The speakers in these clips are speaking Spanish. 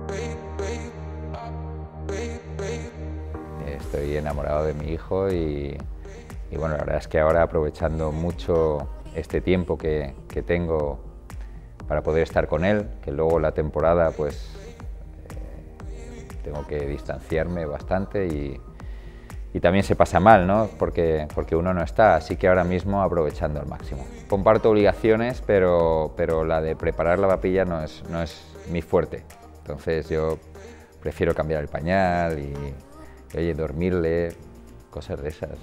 Estoy enamorado de mi hijo y bueno, la verdad es que ahora aprovechando mucho este tiempo que tengo para poder estar con él, que luego la temporada pues tengo que distanciarme bastante y también se pasa mal, ¿no? Porque uno no está, así que ahora mismo aprovechando al máximo. Comparto obligaciones, pero la de preparar la papilla no es mi fuerte, entonces yo prefiero cambiar el pañal y oye, dormirle, cosas de esas.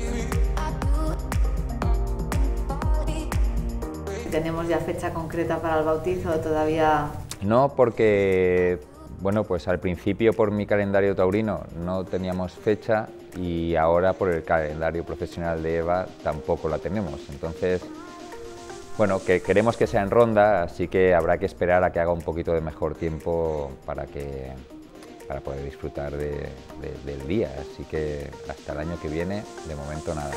¿Tenemos ya fecha concreta para el bautizo o todavía? No, porque bueno, pues al principio por mi calendario taurino no teníamos fecha y ahora por el calendario profesional de Eva tampoco la tenemos. Entonces, bueno, que queremos que sea en Ronda, así que habrá que esperar a que haga un poquito de mejor tiempo para poder disfrutar del día. Así que hasta el año que viene, de momento nada.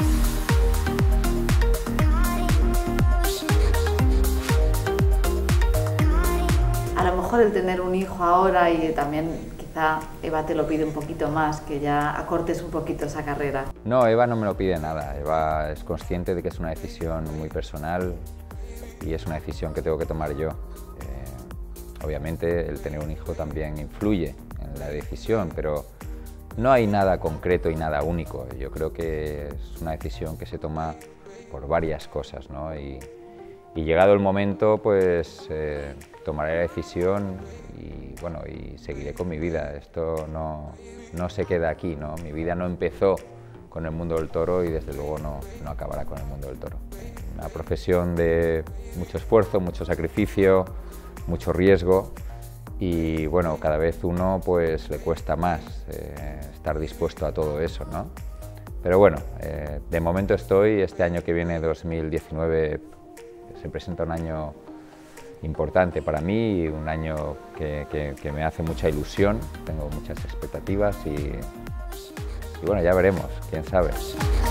A lo mejor el tener un hijo ahora y también quizá Eva te lo pide un poquito más, que ya acortes un poquito esa carrera. No, Eva no me lo pide nada. Eva es consciente de que es una decisión muy personal y es una decisión que tengo que tomar yo. Obviamente el tener un hijo también influye en la decisión, pero no hay nada concreto y nada único. Yo creo que es una decisión que se toma por varias cosas, ¿no? Y llegado el momento, pues tomaré la decisión y bueno, y seguiré con mi vida. Esto no se queda aquí, ¿no? Mi vida no empezó con el mundo del toro y desde luego no acabará con el mundo del toro. Una profesión de mucho esfuerzo, mucho sacrificio, mucho riesgo y bueno, cada vez uno pues le cuesta más estar dispuesto a todo eso, ¿no? Pero bueno, de momento este año que viene, 2019, se presenta un año importante para mí, un año que me hace mucha ilusión, tengo muchas expectativas y bueno, ya veremos, quién sabe.